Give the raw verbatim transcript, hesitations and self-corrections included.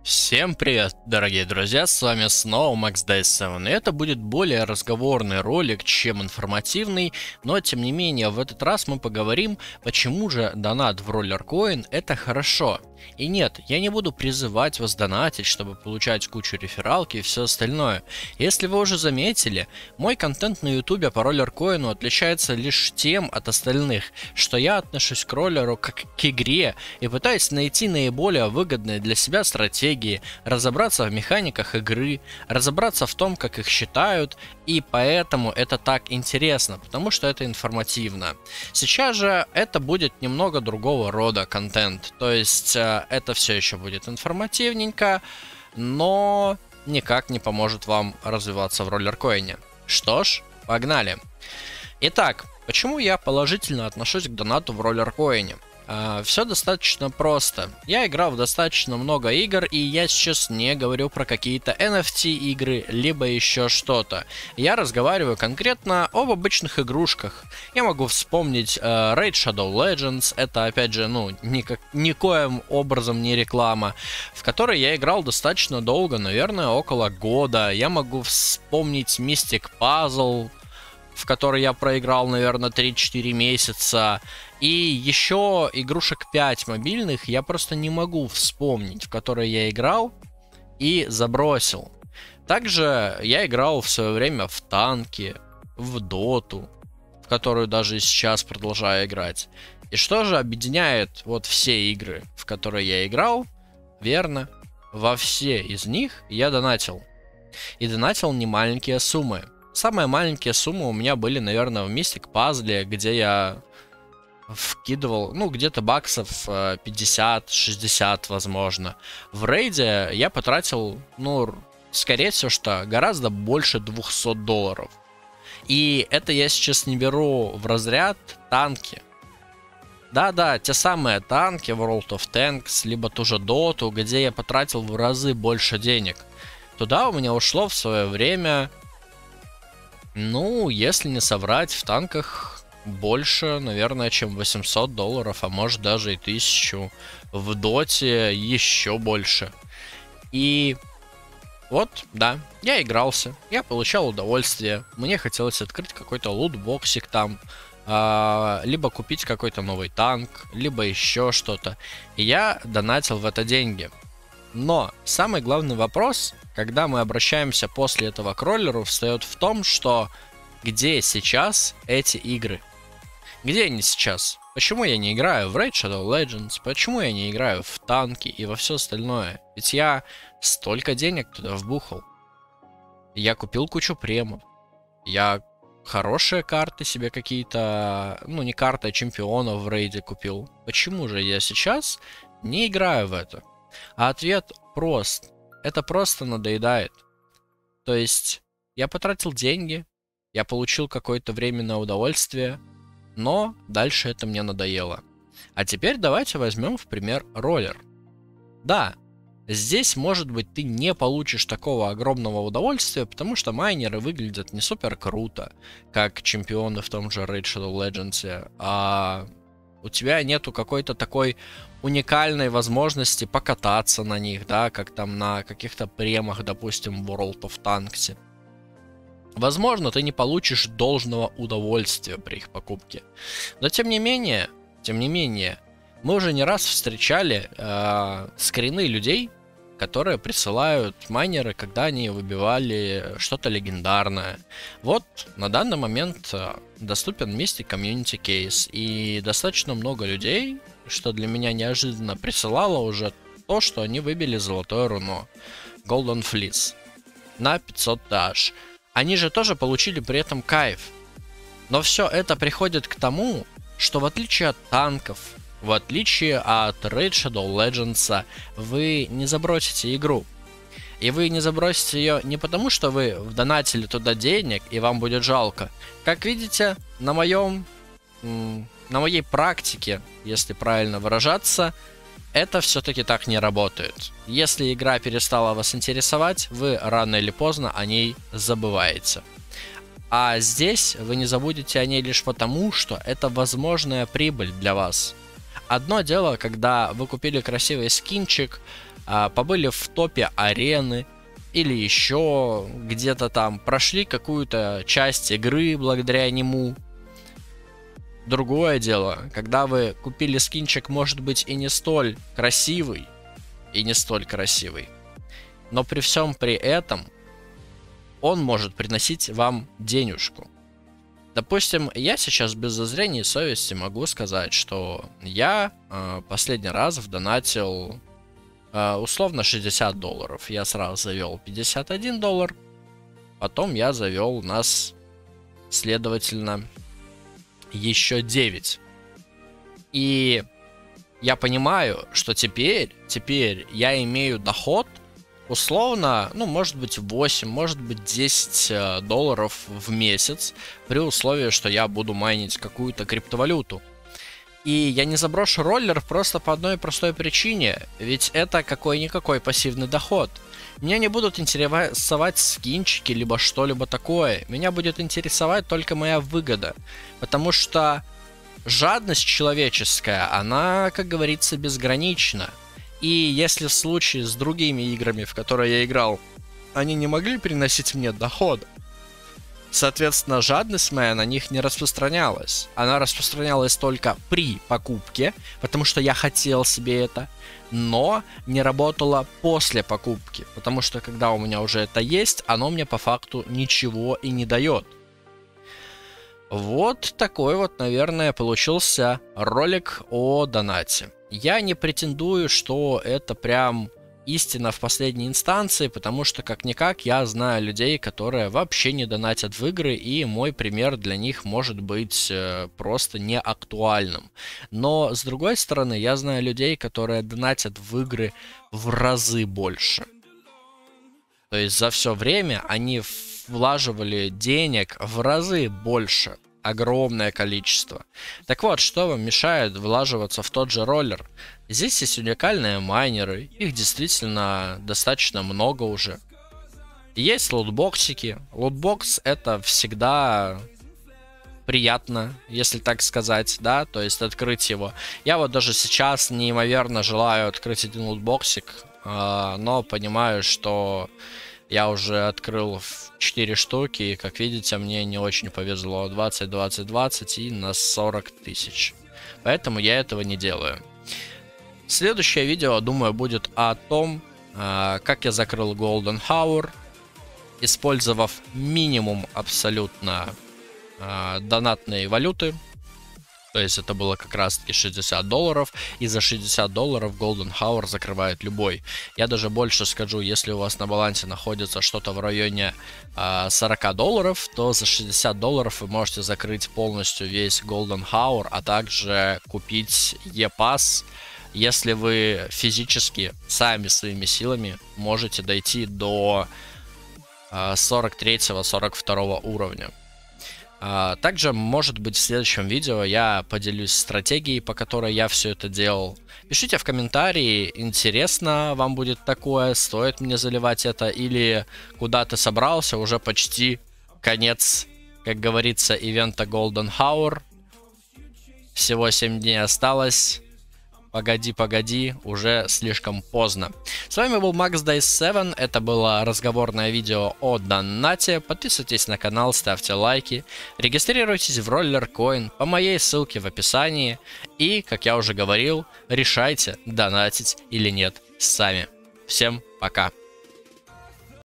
Всем привет, дорогие друзья, с вами снова Макс Дайс семь, и это будет более разговорный ролик, чем информативный, но тем не менее в этот раз мы поговорим, почему же донат в Rollercoin это хорошо. И нет, я не буду призывать вас донатить, чтобы получать кучу рефералки и все остальное. Если вы уже заметили, мой контент на ютубе по Rollercoin отличается лишь тем от остальных, что я отношусь к роллеру как к игре и пытаюсь найти наиболее выгодные для себя стратегии, разобраться в механиках игры, разобраться в том, как их считают, и поэтому это так интересно, потому что это информативно. Сейчас же это будет немного другого рода контент, то есть это все еще будет информативненько, но никак не поможет вам развиваться в Rollercoin. Что ж, погнали. Итак, почему я положительно отношусь к донату в Rollercoin? Uh, все достаточно просто. Я играл в достаточно много игр, и я сейчас не говорю про какие-то эн эф ти игры, либо еще что-то. Я разговариваю конкретно об обычных игрушках. Я могу вспомнить uh, Raid Shadow Legends, это опять же, ну, никак, никоим образом не реклама, в которой я играл достаточно долго, наверное, около года. Я могу вспомнить Mystic Puzzle, в который я проиграл, наверное, три-четыре месяца. И еще игрушек пять мобильных я просто не могу вспомнить, в которые я играл и забросил. Также я играл в свое время в танки, в доту, в которую даже сейчас продолжаю играть. И что же объединяет вот все игры, в которые я играл? Верно, во все из них я донатил. И донатил немаленькие суммы. Самые маленькие суммы у меня были, наверное, в Mystic Puzzle, где я вкидывал, ну, где-то баксов пятьдесят-шестьдесят, возможно. В рейде я потратил, ну, скорее всего, что гораздо больше двухсот долларов. И это я сейчас не беру в разряд танки. Да-да, те самые танки в World of Tanks, либо ту же Dota, где я потратил в разы больше денег. Туда у меня ушло в свое время, ну, если не соврать, в танках больше, наверное, чем восемьсот долларов, а может даже и тысячу. В доте еще больше. И вот, да, я игрался, я получал удовольствие. Мне хотелось открыть какой-то лутбоксик там, а, либо купить какой-то новый танк, либо еще что-то. И я донатил в это деньги. Но самый главный вопрос, когда мы обращаемся после этого к роллеру, встает в том, что где сейчас эти игры? Где они сейчас? Почему я не играю в Raid Shadow Legends? Почему я не играю в танки и во все остальное? Ведь я столько денег туда вбухал. Я купил кучу премов. Я хорошие карты себе какие-то, ну не карты, а чемпионов в рейде купил. Почему же я сейчас не играю в это? А ответ прост. Это просто надоедает. То есть я потратил деньги, я получил какое-то временное удовольствие, но дальше это мне надоело. А теперь давайте возьмем в пример роллер. Да, здесь, может быть, ты не получишь такого огромного удовольствия, потому что майнеры выглядят не супер круто, как чемпионы в том же Raid Shadow Legends, а у тебя нету какой-то такой уникальной возможности покататься на них, да, как там на каких-то премах, допустим, в World of Tanks. Возможно, ты не получишь должного удовольствия при их покупке. Но тем не менее, тем не менее, мы уже не раз встречали э, скрины людей, которые присылают майнеры, когда они выбивали что-то легендарное. Вот на данный момент доступен Mystic Community Case, и достаточно много людей, что для меня неожиданно, присылало уже то, что они выбили золотое руно Golden Fleece на пятьсот тысяч. Они же тоже получили при этом кайф. Но все это приходит к тому, что в отличие от танков, в отличие от Raid Shadow Legends, вы не забросите игру. И вы не забросите ее не потому, что вы вдонатили туда денег и вам будет жалко. Как видите, на моем, на моей практике, если правильно выражаться, это все-таки так не работает. Если игра перестала вас интересовать, вы рано или поздно о ней забываете. А здесь вы не забудете о ней лишь потому, что это возможная прибыль для вас. Одно дело, когда вы купили красивый скинчик, а, побыли в топе арены или еще где-то там, прошли какую-то часть игры благодаря нему. Другое дело, когда вы купили скинчик, может быть, и не столь красивый, и не столь красивый, но при всем при этом он может приносить вам денежку. Допустим, я сейчас без зазрения совести могу сказать, что я э, последний раз вдонатил э, условно шестьдесят долларов. Я сразу завел пятьдесят один доллар, потом я завел у нас, следовательно, еще девять. И я понимаю, что теперь, теперь я имею доход условно, ну, может быть, восемь, может быть, десять э, долларов в месяц, при условии, что я буду майнить какую-то криптовалюту. И я не заброшу роллер просто по одной простой причине, ведь это какой-никакой пассивный доход. Меня не будут интересовать скинчики, либо что-либо такое. Меня будет интересовать только моя выгода. Потому что жадность человеческая, она, как говорится, безгранична. И если в случае с другими играми, в которые я играл, они не могли приносить мне доход, соответственно, жадность моя на них не распространялась. Она распространялась только при покупке, потому что я хотел себе это, но не работала после покупки, потому что когда у меня уже это есть, оно мне по факту ничего и не дает. Вот такой вот, наверное, получился ролик о донате. Я не претендую, что это прям истина в последней инстанции, потому что, как-никак, я знаю людей, которые вообще не донатят в игры, и мой пример для них может быть э, просто не актуальным. Но, с другой стороны, я знаю людей, которые донатят в игры в разы больше. То есть за все время они влаживали денег в разы больше. Огромное количество. Так вот, что вам мешает влаживаться в тот же роллер? Здесь есть уникальные майнеры, их действительно достаточно много уже. Есть лутбоксики. Лутбокс — это всегда приятно, если так сказать, да, то есть открыть его. Я вот даже сейчас неимоверно желаю открыть один лутбоксик, но понимаю, что я уже открыл четыре штуки, и, как видите, мне не очень повезло. двадцать, двадцать, двадцать и на сорок тысяч. Поэтому я этого не делаю. Следующее видео, думаю, будет о том, как я закрыл Golden Hour, использовав минимум абсолютно донатной валюты. То есть это было как раз таки шестьдесят долларов, и за шестьдесят долларов Golden Hour закрывает любой. Я даже больше скажу, если у вас на балансе находится что-то в районе э, сорок долларов, то за шестьдесят долларов вы можете закрыть полностью весь Golden Hour, а также купить E-Pass, если вы физически, сами своими силами можете дойти до э, сорок третьего — сорок второго уровня. Также, может быть, в следующем видео я поделюсь стратегией, по которой я все это делал. Пишите в комментарии, интересно вам будет такое, стоит мне заливать это, или куда ты собрался, уже почти конец, как говорится, ивента Golden Hour. Всего семь дней осталось. Погоди, погоди, уже слишком поздно. С вами был MaxDays семь, это было разговорное видео о донате. Подписывайтесь на канал, ставьте лайки, регистрируйтесь в RollerCoin по моей ссылке в описании. И, как я уже говорил, решайте, донатить или нет сами. Всем пока!